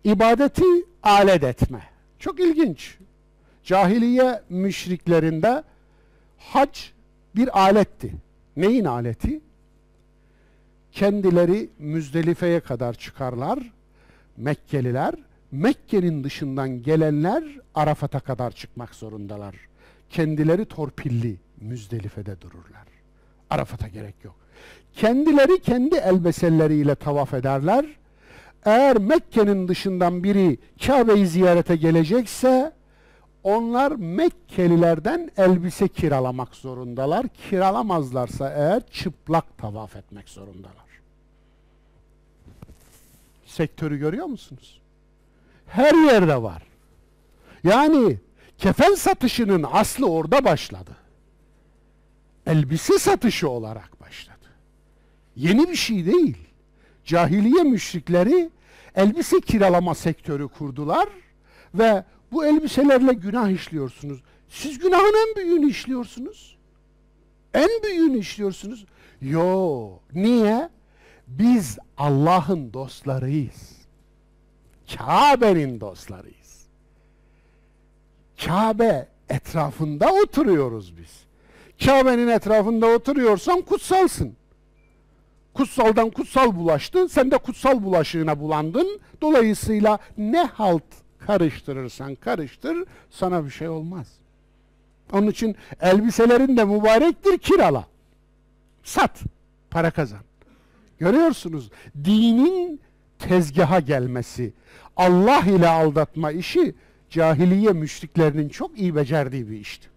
ibadeti alet etme. Çok ilginç. Cahiliye müşriklerinde hac bir aletti. Neyin aleti? Kendileri Müzdelife'ye kadar çıkarlar, Mekkeliler. Mekke'nin dışından gelenler Arafat'a kadar çıkmak zorundalar. Kendileri torpilli Müzdelife'de dururlar. Arafat'a gerek yok. Kendileri kendi elbiseleriyle tavaf ederler. Eğer Mekke'nin dışından biri Kabe'yi ziyarete gelecekse onlar Mekkelilerden elbise kiralamak zorundalar. Kiralamazlarsa eğer çıplak tavaf etmek zorundalar. Sektörü görüyor musunuz? Her yerde var. Yani kefen satışının aslı orada başladı. Elbise satışı olarak başladı. Yeni bir şey değil. Cahiliye müşrikleri elbise kiralama sektörü kurdular ve bu elbiselerle günah işliyorsunuz. Siz günahın en büyüğünü işliyorsunuz. En büyüğünü işliyorsunuz. Yo, niye? Biz Allah'ın dostlarıyız. Kabe'nin dostlarıyız. Kabe etrafında oturuyoruz biz. Kabe'nin etrafında oturuyorsan kutsalsın. Kutsaldan kutsal bulaştı, sen de kutsal bulaşığına bulandın. Dolayısıyla ne halt karıştırırsan karıştır, sana bir şey olmaz. Onun için elbiselerin de mübarektir, kirala. Sat, para kazan. Görüyorsunuz, dinin tezgaha gelmesi, Allah ile aldatma işi, cahiliye müşriklerinin çok iyi becerdiği bir işti.